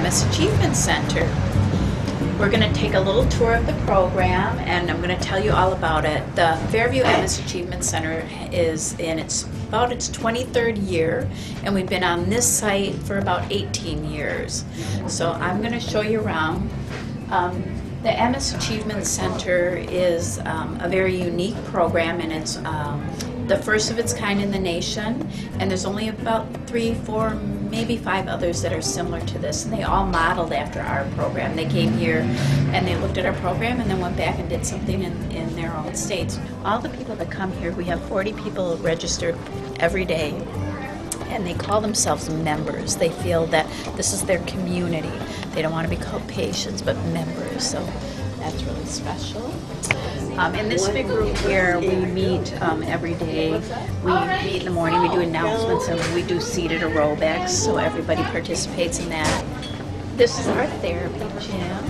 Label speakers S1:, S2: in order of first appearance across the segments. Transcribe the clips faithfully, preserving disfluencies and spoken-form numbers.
S1: M S Achievement Center. We're going to take a little tour of the program, and I'm going to tell you all about it. The Fairview M S Achievement Center is in its about its twenty-third year, and we've been on this site for about eighteen years. So I'm going to show you around. Um, the M S Achievement Center is um, a very unique program, and it's um, the first of its kind in the nation, and there's only about three, four, maybe five others that are similar to this, and they all modeled after our program. They came here and they looked at our program and then went back and did something in, in their own states. All the people that come here, we have forty people registered every day, and they call themselves members. They feel that this is their community. They don't want to be called patients, but members, so that's really special. Um, in this big group here, we meet um, every day. We meet in the morning, we do announcements, and we do seated aerobics, so everybody participates in that. This is our therapy gym.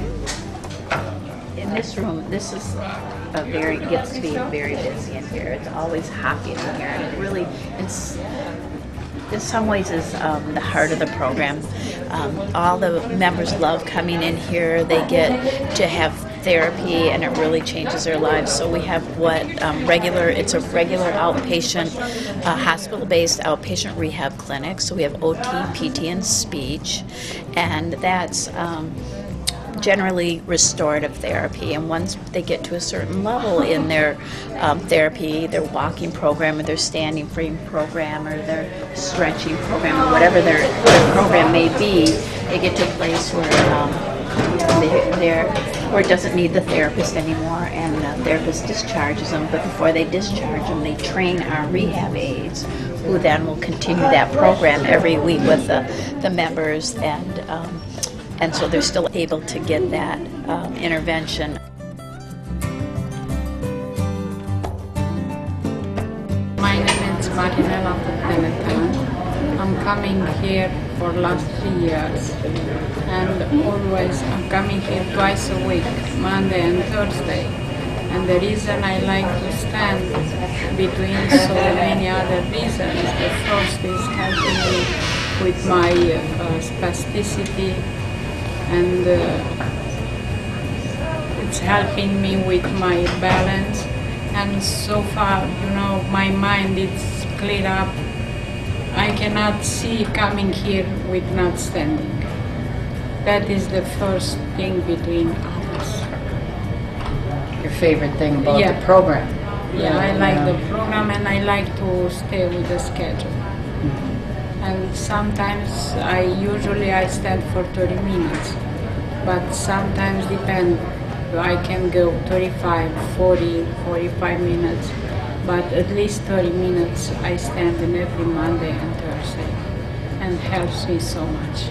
S1: In this room, this is a very, gets to be very busy in here. It's always hopping in here, and it really, it's, in some ways, is um, the heart of the program. Um, all the members love coming in here. They get to have therapy, and it really changes their lives. So we have what um, regular, it's a regular outpatient, uh, hospital-based outpatient rehab clinic. So we have O T, P T, and speech, and that's um, generally restorative therapy. And once they get to a certain level in their um, therapy, their walking program or their standing frame program or their stretching program or whatever their, their program may be, they get to a place where um, they, they're, where it doesn't need the therapist anymore, and the therapist discharges them. But before they discharge them, they train our rehab aides, who then will continue that program every week with the, the members, and um, and so they're still able to get that um, intervention.
S2: My name is Marinella Putenetana. I'm coming here for last three years, and always I'm coming here twice a week, Monday and Thursday. And the reason I like to stand between so many other reasons, the first is helping me with my uh, spasticity, and uh, it's helping me with my balance. And so far, you know, my mind is cleared up. I cannot see coming here with not standing. That is the first thing between us.
S3: Your favorite thing about
S2: yeah.
S3: the program?
S2: Yeah, I like yeah. the program, and I like to stay with the schedule. Mm-hmm. And sometimes I usually I stand for thirty minutes, but sometimes depend. I can go thirty-five, forty, forty-five minutes. But at least thirty minutes I stand in every Monday and Thursday, and helps me so much.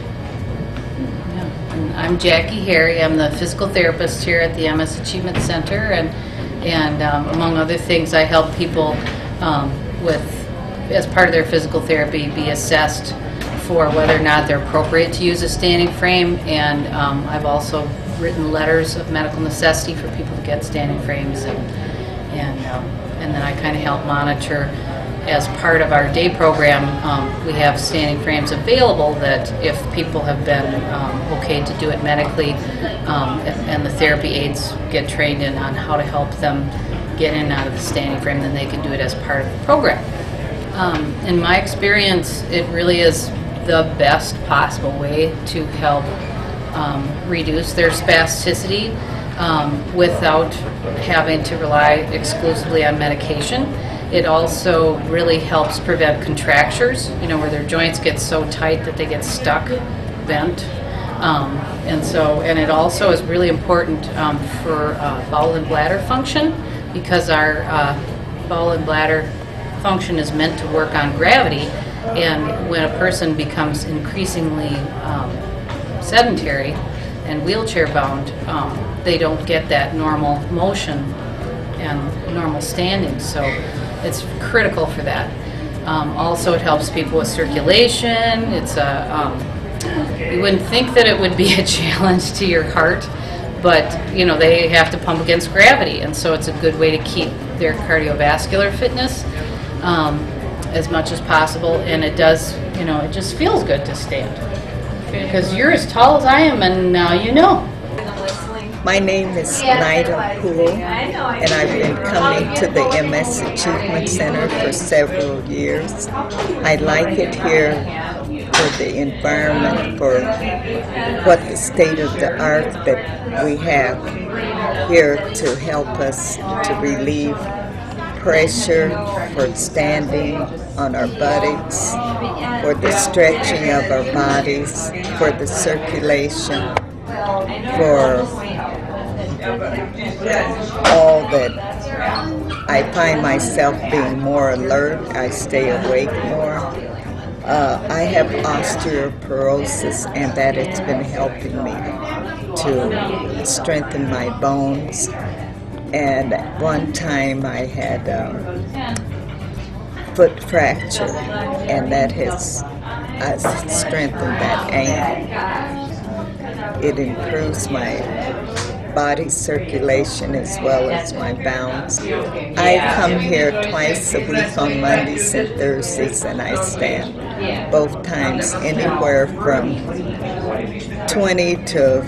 S3: Yeah. And I'm Jackie Harry. I'm the physical therapist here at the M S Achievement Center, and and um, among other things, I help people um, with, as part of their physical therapy, be assessed for whether or not they're appropriate to use a standing frame, and um, I've also written letters of medical necessity for people to get standing frames, and and um, and then I kind of help monitor. As part of our day program, um, we have standing frames available that if people have been um, okay to do it medically, um, and, and the therapy aides get trained in on how to help them get in and out of the standing frame, then they can do it as part of the program. Um, in my experience, it really is the best possible way to help um, reduce their spasticity um, without having to rely exclusively on medication. It also really helps prevent contractures, you know, where their joints get so tight that they get stuck, bent. Um, and so, and it also is really important um, for uh, bowel and bladder function, because our uh, bowel and bladder function is meant to work on gravity. And when a person becomes increasingly um, sedentary and wheelchair bound, um, they don't get that normal motion and normal standing. So it's critical for that. Um, also, it helps people with circulation. It's a, um, you wouldn't think that it would be a challenge to your heart, but you know, they have to pump against gravity, and so it's a good way to keep their cardiovascular fitness um, as much as possible. And it does, you know, it just feels good to stand. Because you're as tall as I am, and now you know.
S4: My name is Nida Poole, and I've been coming to the M S Achievement Center for several years. I like it here for the environment, for what the state of the art that we have here to help us to relieve pressure, for standing on our buttocks, for the stretching of our bodies, for the circulation, for all that. I find myself being more alert. I stay awake more. Uh, I have osteoporosis, and that has been helping me to strengthen my bones. And at one time I had a foot fracture, and that has uh, strengthened that ankle. It improves my body circulation as well as my balance. I come here twice a week on Mondays and Thursdays, and I stand both times anywhere from twenty to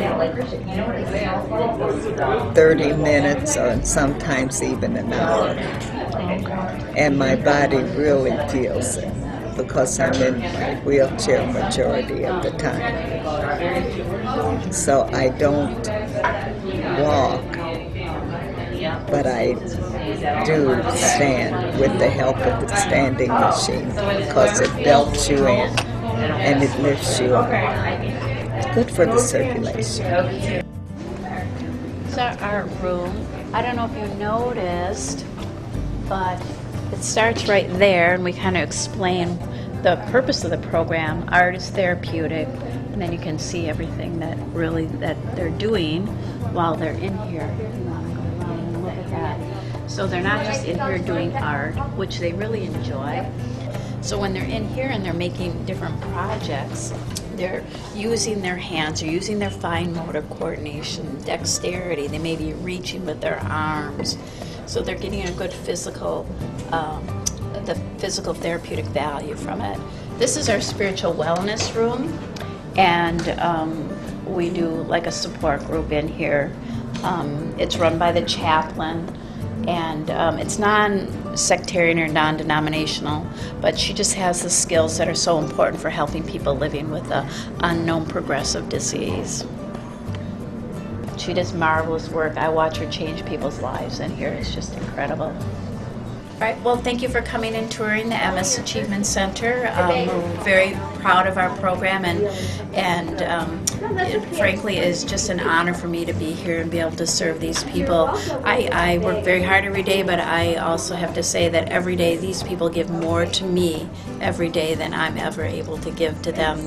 S4: thirty minutes, or sometimes even an hour. And my body really feels it because I'm in my wheelchair majority of the time. So I don't walk, but I do stand with the help of the standing machine because it belts you in and it lifts you up. Good for the circulation.
S1: It's our art room. I don't know if you noticed, but it starts right there, and we kind of explain the purpose of the program. Art is therapeutic, and then you can see everything that really that they're doing while they're in here. You want to go around and look at that. So they're not just in here doing art, which they really enjoy. So when they're in here and they're making different projects, they're using their hands, they're using their fine motor coordination, dexterity. They may be reaching with their arms. So they're getting a good physical, um, the physical therapeutic value from it. This is our spiritual wellness room, and um, we do like a support group in here. Um, it's run by the chaplain, and um, it's non-sectarian or non-denominational, but she just has the skills that are so important for helping people living with an unknown progressive disease. She does marvelous work. I watch her change people's lives in here. It's just incredible. All right, well, thank you for coming and touring the M S Achievement Center. Um, we're very proud of our program, and, and um, it frankly is just an honor for me to be here and be able to serve these people. I, I work very hard every day, but I also have to say that every day these people give more to me every day than I'm ever able to give to them.